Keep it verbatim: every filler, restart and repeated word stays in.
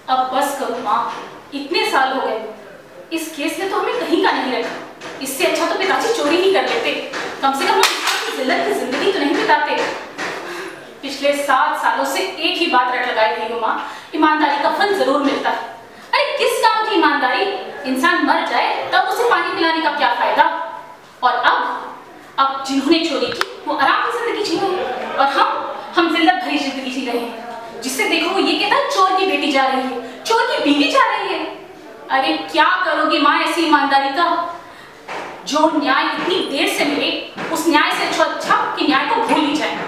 अब बस करो माँ, इतने साल हो गए, इस केस ने तो हमें कहीं का नहीं रखा। इससे अच्छा तो पिताजी चोरी ही कर लेते, कम से कम हम जिल्लत की जिंदगी तो नहीं बिताते। पिछले सात सालों से एक ही बात रट लगाई गई हो माँ, ईमानदारी का फल जरूर मिलता है। अरे किस काम की ईमानदारी? इंसान मर जाए तब उसे पानी पिलाने का क्या फायदा? और अब अब जिन्होंने चोरी की वो आराम की जिंदगी जी रहे हैं और हम हम जिल्लत भरी जिंदगी जी रहे हैं। जिससे देखो वो ये कहता है चोर की बेटी जा रही है, चोर की बीवी जा रही है। अरे क्या करोगी माँ ऐसी ईमानदारी का? जो न्याय इतनी देर से मिले, उस न्याय से अच्छा कि न्याय को भूल ही जाए।